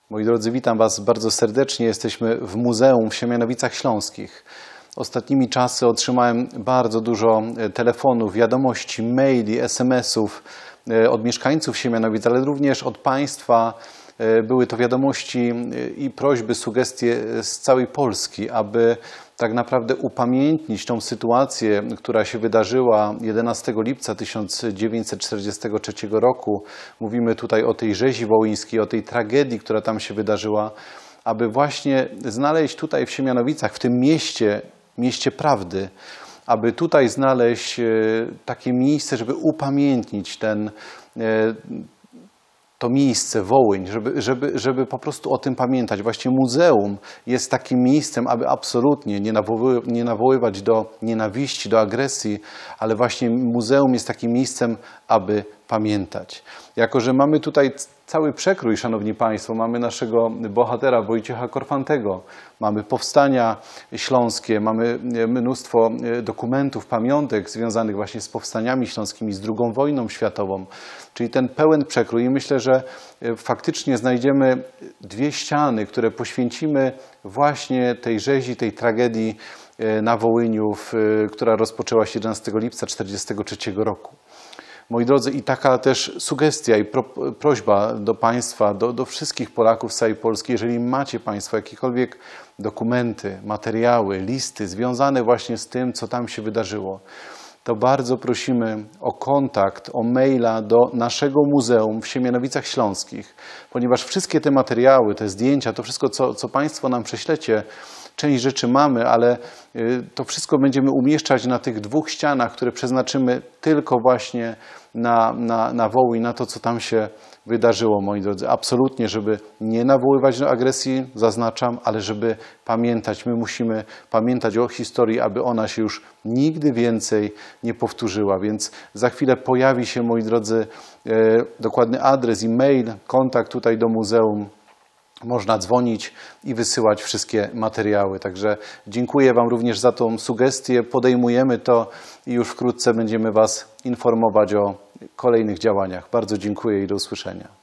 Moi drodzy, witam Was bardzo serdecznie. Jesteśmy w Muzeum w Siemianowicach Śląskich. Ostatnimi czasy otrzymałem bardzo dużo telefonów, wiadomości, maili, SMS-ów od mieszkańców Siemianowic, ale również od Państwa. Były to wiadomości i prośby, sugestie z całej Polski, aby tak naprawdę upamiętnić tą sytuację, która się wydarzyła 11 lipca 1943 roku. Mówimy tutaj o tej rzezi wołyńskiej, o tej tragedii, która tam się wydarzyła, aby właśnie znaleźć tutaj w Siemianowicach, w tym mieście prawdy, aby tutaj znaleźć takie miejsce, żeby upamiętnić to miejsce, Wołyń, żeby po prostu o tym pamiętać. Właśnie muzeum jest takim miejscem, aby absolutnie nie nawoływać do nienawiści, do agresji, ale właśnie muzeum jest takim miejscem, aby pamiętać. Jako że mamy tutaj cały przekrój, Szanowni Państwo, mamy naszego bohatera Wojciecha Korfantego, mamy powstania śląskie, mamy mnóstwo dokumentów, pamiątek związanych właśnie z powstaniami śląskimi, z II wojną światową, czyli ten pełen przekrój. I myślę, że faktycznie znajdziemy dwie ściany, które poświęcimy właśnie tej rzezi, tej tragedii na Wołyniu, która rozpoczęła się 11 lipca 1943 roku. Moi drodzy, i taka też sugestia i prośba do Państwa, do wszystkich Polaków z całej Polski, jeżeli macie Państwo jakiekolwiek dokumenty, materiały, listy związane właśnie z tym, co tam się wydarzyło, to bardzo prosimy o kontakt, o maila do naszego muzeum w Siemianowicach Śląskich, ponieważ wszystkie te materiały, te zdjęcia, to wszystko, co Państwo nam prześlecie, część rzeczy mamy, ale to wszystko będziemy umieszczać na tych dwóch ścianach, które przeznaczymy tylko właśnie na Wołyń, na to, co tam się wydarzyło, moi drodzy. Absolutnie, żeby nie nawoływać do agresji, zaznaczam, ale żeby pamiętać. My musimy pamiętać o historii, aby ona się już nigdy więcej nie powtórzyła. Więc za chwilę pojawi się, moi drodzy, dokładny adres i mail, kontakt tutaj do muzeum. Można dzwonić i wysyłać wszystkie materiały. Także dziękuję Wam również za tą sugestię. Podejmujemy to i już wkrótce będziemy Was informować o kolejnych działaniach. Bardzo dziękuję i do usłyszenia.